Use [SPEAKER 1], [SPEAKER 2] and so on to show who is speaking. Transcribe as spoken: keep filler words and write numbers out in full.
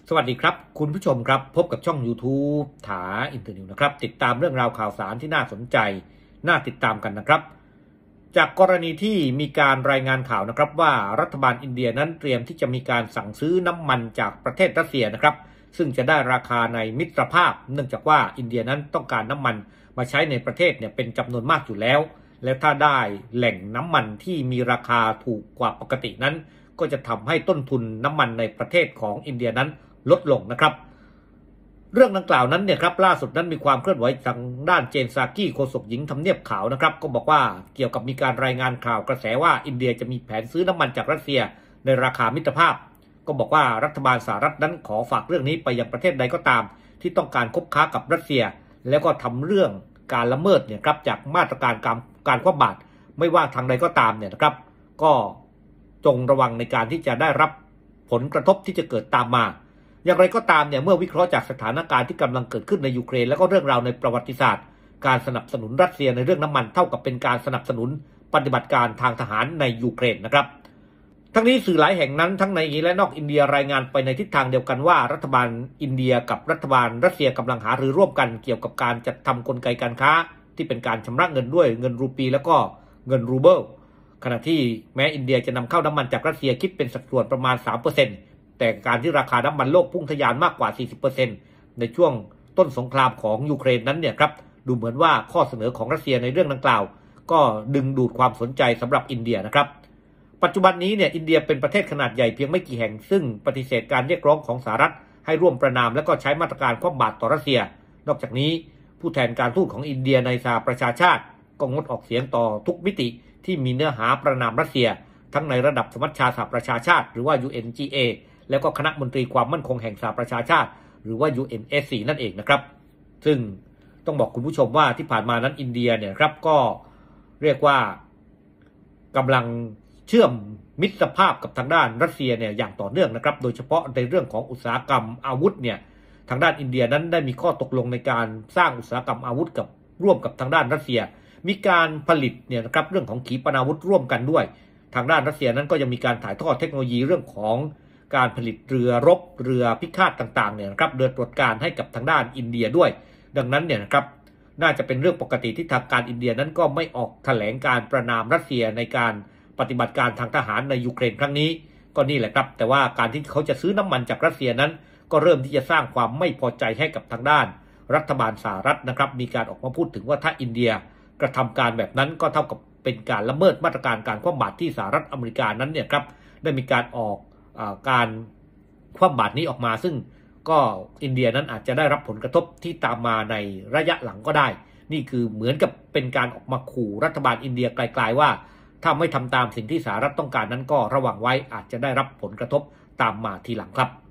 [SPEAKER 1] สวัสดีครับคุณผู้ชมครับพบกับช่อง YouTube ถาอินเตอร์นิวนะครับติดตามเรื่องราวข่าวสารที่น่าสนใจน่าติดตามกันนะครับจากกรณีที่มีการรายงานข่าวนะครับว่ารัฐบาลอินเดียนั้นเตรียมที่จะมีการสั่งซื้อน้ำมันจากประเทศรัสเซียนะครับซึ่งจะได้ราคาในมิตรภาพเนื่องจากว่าอินเดียนั้นต้องการน้ำมันมาใช้ในประเทศเนี่ยเป็นจำนวนมากอยู่แล้วและถ้าได้แหล่งน้ำมันที่มีราคาถูกกว่าปกตินั้นก็จะทำให้ต้นทุนน้ำมันในประเทศของอินเดียนั้นลดลงนะครับเรื่องดังกล่าวนั้นเนี่ยครับล่าสุดนั้นมีความเคลื่อนไหวทางด้านเจนซากี้โฆษกหญิงทำเนียบขาวนะครับก็บอกว่าเกี่ยวกับมีการรายงานข่าวกระแสว่าอินเดียจะมีแผนซื้อน้ำมันจากรัสเซียในราคามิตรภาพก็บอกว่ารัฐบาลสหรัฐนั้นขอฝากเรื่องนี้ไปยังประเทศใดก็ตามที่ต้องการคบค้ากับรัสเซียแล้วก็ทำเรื่องการละเมิดเนี่ยครับจากมาตรการการการคว่ำบาตรไม่ว่าทางใดก็ตามเนี่ยนะครับก็จงระวังในการที่จะได้รับผลกระทบที่จะเกิดตามมาอย่างไรก็ตามเนี่ยเมื่อวิเคราะห์จากสถานการณ์ที่กำลังเกิดขึ้นในยูเครนแล้วก็เรื่องราวในประวัติศาสตร์การสนับสนุนรัสเซียในเรื่องน้ำมันเท่ากับเป็นการสนับสนุนปฏิบัติการทางทหารในยูเครนนะครับทั้งนี้สื่อหลายแห่งนั้นทั้งในและนอกอินเดียรายงานไปในทิศทางเดียวกันว่ารัฐบาลอินเดียกับรัฐบาลรัสเซียกำลังหารือร่วมกันเกี่ยวกับการจัดทำกลไกการค้าที่เป็นการชำระเงินด้วยเงินรูปีแล้วก็เงินรูเบิลขณะที่แม้อินเดียจะนำเข้าน้ำมันจากรัสเซียคิดเป็นสัดส่วนประมาณ สามเปอร์เซ็นต์แต่การที่ราคาน้ำมันโลกพุ่งทะยานมากกว่า สี่สิบเปอร์เซ็นต์ ในช่วงต้นสงครามของยูเครนนั้นเนี่ยครับดูเหมือนว่าข้อเสนอของรัสเซียในเรื่องดังกล่าวก็ดึงดูดความสนใจสำหรับอินเดียนะครับปัจจุบันนี้เนี่ยอินเดียเป็นประเทศขนาดใหญ่เพียงไม่กี่แห่งซึ่งปฏิเสธการเรียกร้องของสหรัฐให้ร่วมประนามและก็ใช้มาตรการคว่ำบาตรต่อรัสเซียนอกจากนี้ผู้แทนการทูตของอินเดียในสหประชาชาติก็งดออกเสียงต่อทุกมิติที่มีเนื้อหาประนามรัสเซียทั้งในระดับสมัชชาสหประชาชาติหรือว่า ยู เอ็น จี เอ แล้วก็คณะมนตรีความมั่นคงแห่งสหประชาชาติหรือว่า ยู เอ็น เอส ซี นั่นเองนะครับซึ่งต้องบอกคุณผู้ชมว่าที่ผ่านมานั้นอินเดียเนี่ยครับก็เรียกว่ากำลังเชื่อมมิตรภาพกับทางด้านรัสเซียเนี่ยอย่างต่อเนื่องนะครับโดยเฉพาะในเรื่องของอุตสาหกรรมอาวุธเนี่ยทางด้านอินเดียนั้นได้มีข้อตกลงในการสร้างอุตสาหกรรมอาวุธกับร่วมกับทางด้านรัสเซียมีการผลิตเนี่ยนะครับเรื่องของขีปนาวุธร่วมกันด้วยทางด้านรัสเซียนั้นก็ยังมีการถ่ายทอดเทคโนโลยีเรื่องของการผลิตเรือรบเรือพิฆาตต่างๆเนี่ยนะครับเรือตรวจการให้กับทางด้านอินเดียด้วยดังนั้นเนี่ยนะครับน่าจะเป็นเรื่องปกติที่ทางการอินเดียนั้นก็ไม่ออกแถลงการประนามรัสเซียในการปฏิบัติการทางทหารในยูเครนครั้งนี้ก็นี่แหละครับแต่ว่าการที่เขาจะซื้อน้ำมันจากรัสเซียนั้นก็เริ่มที่จะสร้างความไม่พอใจให้กับทางด้านรัฐบาลสหรัฐนะครับมีการออกมาพูดถึงว่าถ้าอินเดียกระทำการแบบนั้นก็เท่ากับเป็นการละเมิดมาตรการการคว่ำบาตรที่สหรัฐอเมริกานั้นเนี่ยครับได้มีการออกอาการคว่ำบาตรนี้ออกมาซึ่งก็อินเดียนั้นอาจจะได้รับผลกระทบที่ตามมาในระยะหลังก็ได้นี่คือเหมือนกับเป็นการออกมาขู่รัฐบาลอินเดียไกลๆว่าถ้าไม่ทำตามสิ่งที่สหรัฐต้องการนั้นก็ระวังไว้อาจจะได้รับผลกระทบตามมาทีหลังครับ